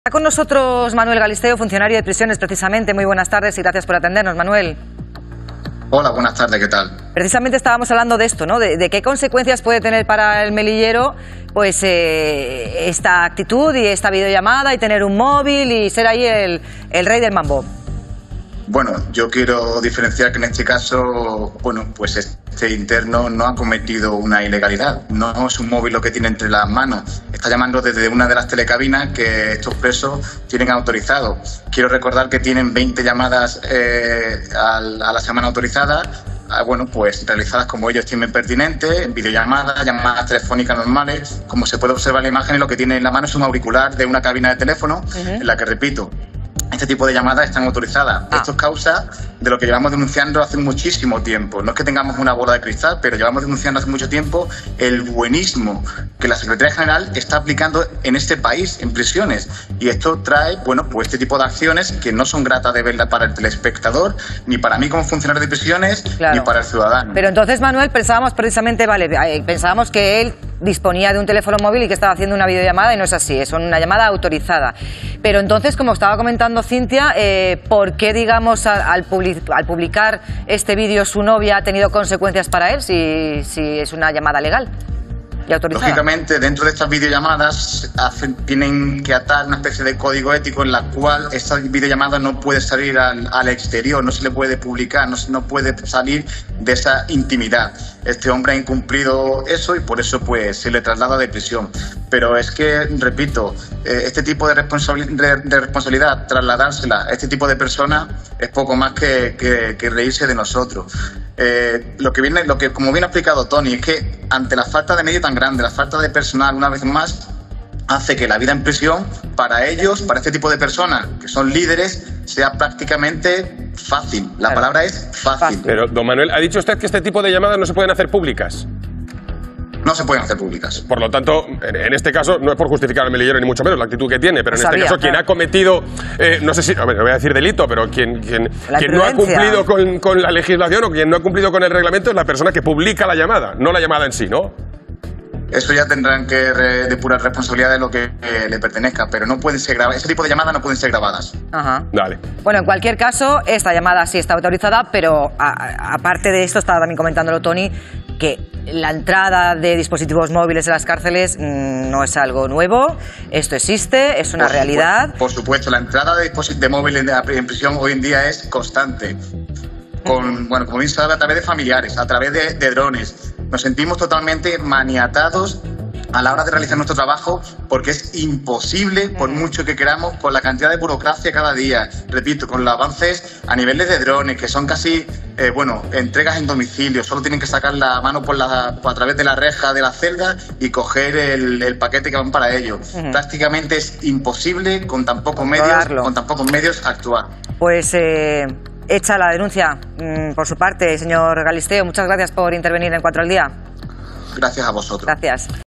Está con nosotros Manuel Galisteo, funcionario de prisiones, precisamente. Muy buenas tardes y gracias por atendernos, Manuel. Hola, buenas tardes, ¿qué tal? Precisamente estábamos hablando de esto, ¿no? De qué consecuencias puede tener para el melillero pues esta actitud y esta videollamada y tener un móvil y ser ahí el rey del mambo. Bueno, yo quiero diferenciar que en este caso, bueno, pues este interno no ha cometido una ilegalidad. No es un móvil lo que tiene entre las manos. Está llamando desde una de las telecabinas que estos presos tienen autorizado. Quiero recordar que tienen 20 llamadas a la semana autorizadas. Bueno, pues realizadas como ellos estimen pertinente, videollamadas, llamadas telefónicas normales. Como se puede observar en la imagen, lo que tiene en la mano es un auricular de una cabina de teléfono, en la que, repito, este tipo de llamadas están autorizadas. Esto es causa de lo que llevamos denunciando hace muchísimo tiempo. No es que tengamos una bola de cristal, pero llevamos denunciando hace mucho tiempo el buenismo que la Secretaría General está aplicando en este país, en prisiones. Y esto trae, bueno, pues este tipo de acciones que no son gratas de verla para el telespectador, ni para mí como funcionario de prisiones, claro, ni para el ciudadano. Pero entonces, Manuel, pensábamos precisamente, pensábamos que él disponía de un teléfono móvil y que estaba haciendo una videollamada, y no es así, es una llamada autorizada. Pero entonces, como estaba comentando Cintia, ¿por qué, digamos, al publicar este vídeo su novia ha tenido consecuencias para él si es una llamada legal y autorizada? Lógicamente, dentro de estas videollamadas tienen que atar una especie de código ético en la cual esta videollamada no puede salir al exterior, no se le puede publicar, no puede salir de esa intimidad. Este hombre ha incumplido eso y por eso pues se le traslada de prisión. Pero es que, repito, este tipo de responsabilidad, trasladársela a este tipo de personas es poco más que reírse de nosotros. Como bien ha explicado Tony, es que ante la falta de medio tan grande, la falta de personal, una vez más, hace que la vida en prisión, para ellos, para este tipo de personas que son líderes, sea prácticamente fácil. La palabra es fácil. Pero, don Manuel, ¿ha dicho usted que este tipo de llamadas no se pueden hacer públicas? No se pueden hacer públicas. Por lo tanto, en este caso, no es por justificar al melillero ni mucho menos la actitud que tiene, pero en este caso quien ha cometido, no sé si, no voy a decir delito, pero quien no ha cumplido con la legislación o quien no ha cumplido con el reglamento es la persona que publica la llamada, no la llamada en sí, ¿no? Eso ya tendrán que depurar responsabilidad de lo que le pertenezca, pero no pueden ser grabadas. Ese tipo de llamadas no pueden ser grabadas. Ajá. Dale. Bueno, en cualquier caso, esta llamada sí está autorizada, pero aparte de esto, estaba también comentándolo Tony, que la entrada de dispositivos móviles en las cárceles no es algo nuevo, esto existe, es una realidad. Por supuesto, la entrada de dispositivos móviles en prisión hoy en día es constante. Bueno, como bien sabe, a través de familiares, a través de drones. Nos sentimos totalmente maniatados a la hora de realizar nuestro trabajo porque es imposible, por mucho que queramos, con la cantidad de burocracia cada día. Repito, con los avances a niveles de drones, que son casi, entregas en domicilio. Solo tienen que sacar la mano a través de la reja de la celda y coger el paquete que van para ellos. Prácticamente es imposible con tan pocos medios actuar. Pues hecha la denuncia por su parte, señor Galisteo. Muchas gracias por intervenir en 4 al Día. Gracias a vosotros. Gracias.